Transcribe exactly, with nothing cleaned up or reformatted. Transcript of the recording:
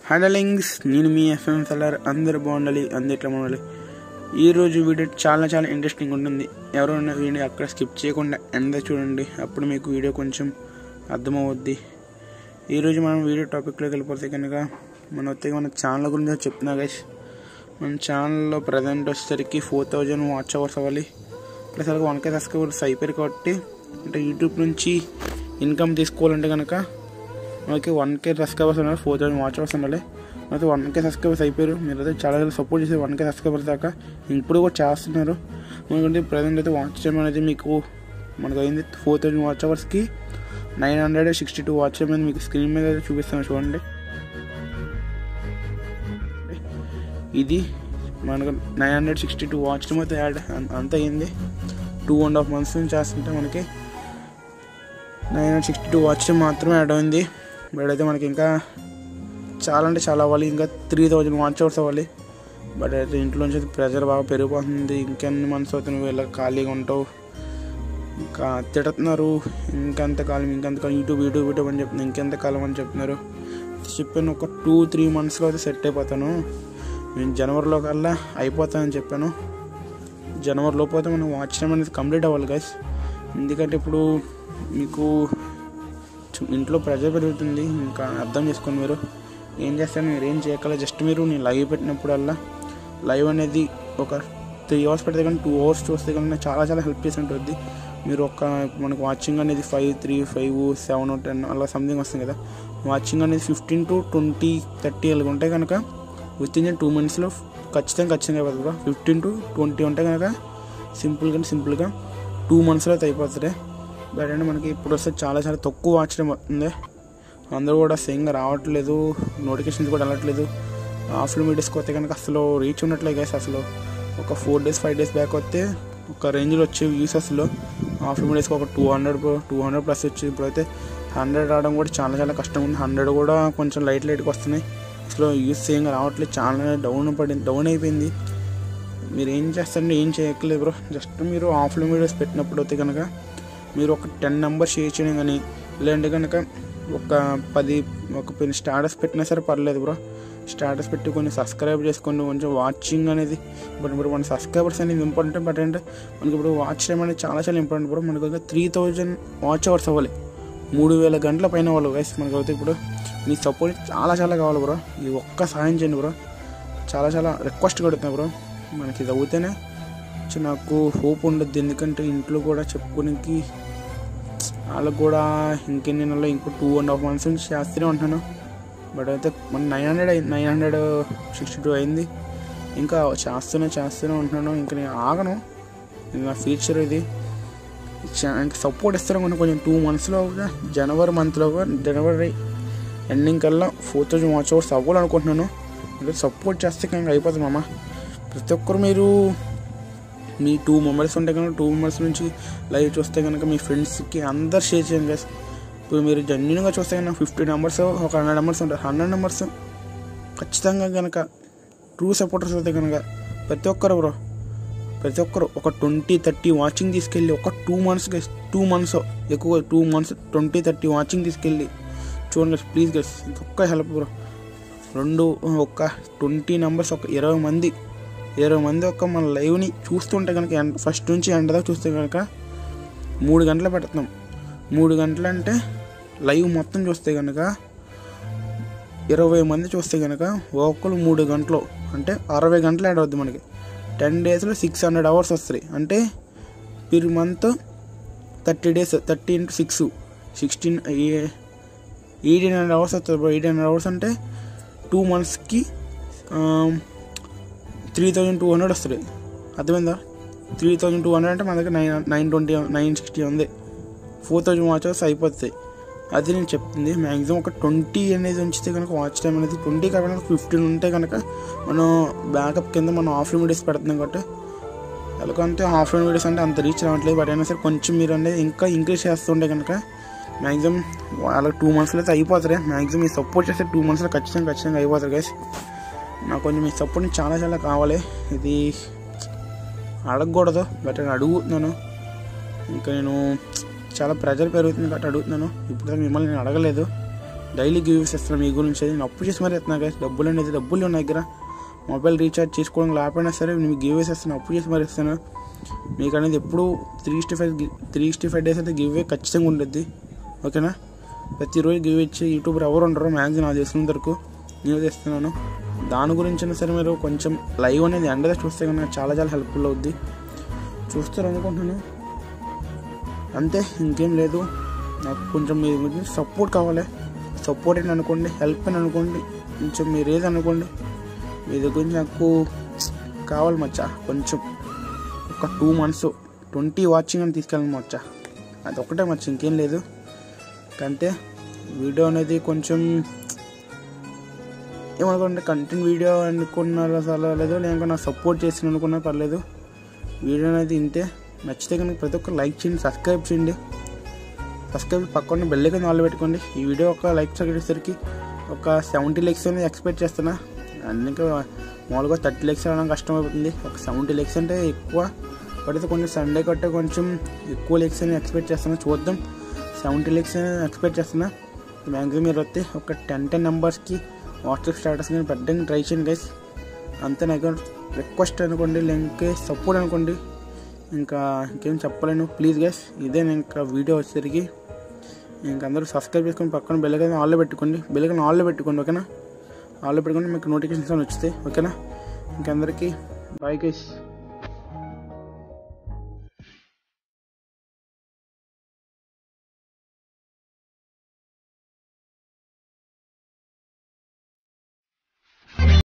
హ్యాండలింగ్స్ నేను మీ ఎఫ్ఎం సలార్ అందరు బాగుండాలి అందరిట్లా బాగుండాలి. ఈరోజు వీడియో చాలా చాలా ఇంట్రెస్టింగ్ ఉంటుంది. ఎవరైనా వీడియో అక్కడ స్కిప్ చేయకుండా ఎండ చూడండి, అప్పుడు మీకు వీడియో కొంచెం అర్థమవుద్ది. ఈరోజు మనం వీడియో టాపిక్లోకి వెళ్ళిపోతే కనుక మన వచ్చే మన ఛానల్ గురించి చెప్తున్నా గైస్. మన ఛానల్లో ప్రజెంట్ వచ్చేసరికి ఫోర్ థౌజండ్ వాచ్ అవర్స్ అవ్వాలి, ప్లస్ అలాగే వన్ కే సబ్స్క్రైబర్స్ అయిపోయారు. కాబట్టి అంటే యూట్యూబ్ నుంచి ఇన్కమ్ తీసుకోవాలంటే కనుక మనకి వన్ కే సబ్స్క్రైబర్స్ ఉండాలి, ఫోర్ థౌసండ్ వాచ్ అవర్స్ ఉండాలి. అయితే వన్ కే సబ్స్క్రైబర్స్ అయిపోయారు. మీరు అయితే చాలా చాలా సపోర్ట్ చేసి వన్ కే సబ్స్క్రైబర్స్ దాకా ఇప్పుడు కూడా చేస్తున్నారు. ఎందుకంటే ప్రజెంట్ అయితే వాచ్ టైం అనేది మీకు మనకు అయింది ఫోర్ థౌసండ్ వాచ్ అవర్స్కి nine hundred sixty two watch time అనేది మీకు స్క్రీన్ మీద అయితే చూపిస్తాను చూడండి. ఇది మనకు nine hundred sixty two watch time అయితే యాడ్ అంత అయింది. టూ అండ్ హాఫ్ మంత్స్ నుంచి చేస్తుంటే మనకి nine hundred sixty two watch time మాత్రమే యాడ్ అయింది. బట్ అయితే మనకి ఇంకా చాలా అంటే చాలా అవ్వాలి, ఇంకా త్రీ థౌజండ్ వాచ్ అవర్స్ అవ్వాలి. బట్ అయితే ఇంట్లోంచి ప్రెజర్ బాగా పెరిగిపోతుంది. ఇంకెన్ని మంత్స్ అవుతుంది నువ్వు ఇలా ఖాళీగా ఉంటావు, ఇంకా తిడుతున్నారు ఇంకెంత కాలం ఇంకెంత కాలం యూట్యూబ్ యూట్యూబ్ యూట్యూబ్ అని చెప్తున్నారు, ఇంకెంత కాలం అని చెప్తున్నారు. చెప్పాను ఒక టూ త్రీ మంత్స్లో అయితే సెట్ అయిపోతాను, నేను జనవరిలో కల్లా అయిపోతానని చెప్పాను. జనవరిలో పోతే మనం వాచ్ టైం అనేది కంప్లీట్ అవ్వాలి గైస్. ఎందుకంటే ఇప్పుడు మీకు ఇంట్లో ప్రెజర్ పెరుగుతుంది, ఇంకా అర్థం చేసుకోండి. మీరు ఏం చేస్తారు, మీరు ఏం చేయగలరు, జస్ట్ మీరు నేను లైవ్ పెట్టినప్పుడల్లా లైవ్ అనేది ఒక త్రీ అవర్స్ పెడితే కానీ టూ అవర్స్ చూస్తే కానీ చాలా చాలా హెల్ప్ చేసి ఉంటుంది. మీరు ఒక మనకు వాచింగ్ అనేది five three five seven ten అలా సంథింగ్ వస్తుంది కదా, వాచింగ్ అనేది ఫిఫ్టీన్ టు ట్వంటీ థర్టీ అలాగ ఉంటే కనుక విత్ ఇన్ టూ మినిట్స్లో ఖచ్చితంగా ఖచ్చితంగా అయిపోతుంది. ఫిఫ్టీన్ టు ట్వంటీ ఉంటే కనుక సింపుల్గా సింపుల్గా టూ మంత్స్లో అయితే అయిపోతుంది. బట్ అంటే మనకి ఇప్పుడు వస్తే చాలా చాలా తక్కువ వాచ్ టైం అవుతుంది. అందరూ కూడా సేమ్గా రావట్లేదు, నోటిఫికేషన్స్ కూడా వెళ్ళట్లేదు. ఆఫ్లో మీడియాస్కి వస్తే కనుక అసలు రీచ్ ఉండట్లేదు గైస్. అసలు ఒక four days five days back వస్తే ఒక రేంజ్లో వచ్చే వ్యూస్ అసలు ఆఫ్లో మీడియాస్కి ఒక two hundred two hundred plus వచ్చి ఇప్పుడైతే హండ్రెడ్ రావడం కూడా చాలా చాలా కష్టం ఉంది. హండ్రెడ్ కూడా కొంచెం లైట్ లైట్గా వస్తున్నాయి. అసలు వ్యూస్ సేమ్గా రావట్లేదు, చాలా డౌన్ పడింది డౌన్ అయిపోయింది. మీరు ఏం చేస్తారంటే ఏం చేయట్లేదు బ్రో, జస్ట్ మీరు ఆఫ్లో మీడియాస్ పెట్టినప్పుడు అయితే కనుక మీరు ఒక టెన్ నెంబర్స్ షేర్ చేయడం కానీ, లేదంటే కనుక ఒక పది ఒక పది స్టాటస్ పెట్టినా సరే పర్లేదు బ్రో. స్టాటస్ పెట్టి కొన్ని సబ్స్క్రైబ్ చేసుకొని కొంచెం వాచింగ్ అనేది బట్ ఇప్పుడు మన సబ్స్క్రైబర్స్ అనేది ఇంపార్టెంట్. బట్ అంటే మనకి ఇప్పుడు వాచ్ టైం అనేది చాలా చాలా ఇంపార్టెంట్ బ్రో. మనకు త్రీ థౌజండ్ వాచ్ అవర్స్ అవ్వాలి, మూడు వేల గంటల పైన అవ్వాలి గైస్. మనకు అయితే ఇప్పుడు మీ సపోర్ట్ చాలా చాలా కావాలి బ్రో. ఇది ఒక్క సహాయం చేయండి బ్రో, చాలా చాలా రిక్వెస్ట్ కొడుతున్నా బ్రో. మనకి ఇది అవుతేనే నాకు హోప్ ఉండద్దు. ఎందుకంటే ఇంట్లో కూడా చెప్పుకోనికి వాళ్ళకు కూడా ఇంకెన్ని నెలలో ఇంకో టూ అండ్ హాఫ్ మంత్స్ నుంచి చేస్తూనే ఉంటున్నాను. బట్ అయితే మన nine hundred nine hundred sixty two అయింది, ఇంకా చేస్తూనే చేస్తూనే ఉంటున్నాను. ఇంకా నేను ఆగను, నా ఫ్యూచర్ ఇది. ఇంకా సపోర్ట్ ఇస్తాను కొంచెం కొంచెం టూ మంత్స్లో జనవరి మంత్లో జనవరి ఎండింగ్ కల్లా ఫోర్ థౌజండ్ వాచ్ అవర్స్ అవ్వాలనుకుంటున్నాను. అంటే సపోర్ట్ చేస్తే కనుక అయిపోతుంది మామ. ప్రతి ఒక్కరు మీరు మీ టూ మెంబర్స్ ఉంటే కనుక టూ మెంబర్స్ నుంచి లైవ్ చూస్తే కనుక మీ ఫ్రెండ్స్కి అందరు షేర్ చేయండి గైస్. ఇప్పుడు మీరు జెన్యున్గా చూస్తే కనుక ఫిఫ్టీ నెంబర్స్ ఒక హండ్రెడ్ నెంబర్స్ ఉంటారు. హండ్రెడ్ నెంబర్స్ ఖచ్చితంగా కనుక ట్రూ సపోర్టర్స్ అయితే కనుక ప్రతి ఒక్కరు బ్రో ప్రతి ఒక్కరు ఒక ట్వంటీ థర్టీ వాచింగ్ తీసుకెళ్ళి ఒక two months guys two months ఎక్కువ two months twenty thirty watching తీసుకెళ్ళి చూడండి గైస్ ప్లీజ్ గైస్. ఇంకొక హెల్ప్ బ్రో, రెండు ఒక ట్వంటీ నెంబర్స్ ఒక ఇరవై మంది ఇరవై మంది ఒక మన లైవ్ని చూస్తుంటే కనుక ఫస్ట్ నుంచి ఎండ్ దాకా చూస్తే కనుక మూడు గంటలు పెడుతున్నాం. మూడు గంటలు అంటే లైవ్ మొత్తం చూస్తే కనుక ఇరవై మంది చూస్తే కనుక ఒక్కరు మూడు గంటలు అంటే అరవై గంటలు యాడ్ అవుద్ది మనకి. టెన్ డేస్లో సిక్స్ హండ్రెడ్ అవర్స్ వస్తాయి. అంటే per month thirty days thirty into six sixteen eighteen hundred hours వస్తుంది. ఎయిటీన్ హండ్రెడ్ అవర్స్ అంటే టూ మంత్స్కి త్రీ థౌజండ్ టూ హండ్రెడ్ వస్తుంది. అర్థమైందా? త్రీ థౌజండ్ టూ హండ్రెడ్ అంటే మన దగ్గర nine nine twenty nine sixty ఉంది. ఫోర్ థౌజండ్ వాచ్ అవర్స్ అయిపోతాయి. అది నేను చెప్తుంది. మ్యాక్సిమం ఒక ట్వంటీ అనేది ఉంచితే కనుక వాచ్ టైం అనేది ట్వంటీ కాకుండా ఫిఫ్టీన్ ఉంటే కనుక మనం బ్యాకప్ కింద మనం ఆఫ్లైన్ వీడియోస్ పెడుతున్నాం. కాబట్టి ఎలాగంటే ఆఫ్లైన్ వీడియోస్ అంటే అంత రీచ్ రావట్లేదు. బట్ అయినా సరే కొంచెం మీరు అనేది ఇంకా ఇంక్రీజ్ చేస్తుంటే కనుక మ్యాక్సిమం అలా టూ మంత్స్లో అయితే అయిపోతారు. మ్యాక్సిమం మీరు సపోర్ట్ చేస్తే టూ మంత్స్లో ఖచ్చితంగా ఖచ్చితంగా అయిపోతారు గైస్. నాకు కొంచెం మీ సపోర్ట్ చాలా చాలా కావాలి. ఇది అడగకూడదు బట్ నేను అడుగుతున్నాను. ఇంకా నేను చాలా ప్రెజర్ పెరుగుతుంది కాబట్టి అడుగుతున్నాను. ఇప్పుడు మిమ్మల్ని నేను అడగలేదు, డైలీ గివ్స్ ఇస్తాను మీ గురించి. నేను అప్పు చేసి మరీ ఇస్తున్నా గైస్. డబ్బులు అనేది డబ్బులు ఉన్నాయి దగ్గర, మొబైల్ రీఛార్జ్ చేసుకోవడం లేకపోయినా సరే నేను గివ్వేస్ ఇస్తాను, అప్పు చేసి మరీ ఇస్తాను మీకు అనేది. ఎప్పుడు three sixty five three sixty five days అయితే గివ్వే ఖచ్చితంగా ఉంటుంది, ఓకేనా. ప్రతిరోజు గివ్ ఇచ్చే యూట్యూబర్ ఎవరు ఉండరు మ్యాక్సిమం నాకు తెలిసినంత వరకు నేను చేస్తున్నాను. దాని గురించి అయినా సరే మీరు కొంచెం లైవ్ అనేది ఎండగా చూస్తే కనుక చాలా చాలా హెల్ప్ఫుల్ అవుద్ది. చూస్తారు అనుకుంటున్నాను, అంతే, ఇంకేం లేదు. నాకు కొంచెం మీ గురించి సపోర్ట్ కావాలి. సపోర్ట్ అని అనుకోండి, హెల్ప్ అని అనుకోండి, కొంచెం మీరు ఏది అనుకోండి. మీ దగ్గర గురించి నాకు కావాలి మచ్చా. కొంచెం ఒక టూ మంత్స్ ట్వంటీ వాచింగ్ అని తీసుకెళ్ళాలి మచ్చా, అది ఒకటే మచ్చ, ఇంకేం లేదు. అంతే. వీడియో అనేది కొంచెం ఏమనుకోండి, కంటెంట్ వీడియో అనుకున్నారో పర్లేదు, లేక నాకు సపోర్ట్ చేసిన అనుకున్నా పర్లేదు. వీడియో అనేది ఇంతే. నచ్చితే కనుక ప్రతి ఒక్కరు లైక్ చేయండి, సబ్స్క్రైబ్ చేయండి. సబ్స్క్రైబ్ పక్కన బెల్ ఐకాన్ ఆల్ పెట్టుకోండి. ఈ వీడియో ఒక లైక్ వచ్చేసరికి ఒక సెవెంటీ లైక్స్ అనేది ఎక్స్పెక్ట్ చేస్తున్నా. అందుకే మామూలుగా థర్టీ లైక్స్ రావడం కష్టం అవుతుంది. ఒక సెవెంటీ లైక్స్ అంటే ఎక్కువ పడితే కొంచెం సండే కట్టే కొంచెం ఎక్కువ లైక్స్ అని ఎక్స్పెక్ట్ చేస్తున్నా. చూద్దాం, సెవెంటీ లైక్స్ ఎక్స్పెక్ట్ చేస్తున్నా. మ్యాక్సిమం మీరు వస్తే ఒక టెన్ టెన్ నెంబర్స్కి వాట్సాప్ స్టేటస్ నేను పెట్టడానికి ట్రై చేయండి గైస్. అంతే, నాకు రిక్వెస్ట్ అనుకోండి, లేక సపోర్ట్ అనుకోండి. ఇంకా ఇంకేం చెప్పలేను, ప్లీజ్ గైస్. ఇదే ఇంకా వీడియో వచ్చేసరికి ఇంక అందరూ సబ్స్క్రైబ్ చేసుకొని పక్కన బెల్ ఐకాన్ ఆల్లో పెట్టుకోండి. బెల్ ఐకాన్ ఆల్లో పెట్టుకోండి, ఓకేనా. ఆల్లో పెట్టుకోండి, మీకు నోటిఫికేషన్స్ వచ్చేస్తాయి, ఓకేనా. ఇంకందరికీ బాయ్ గైస్.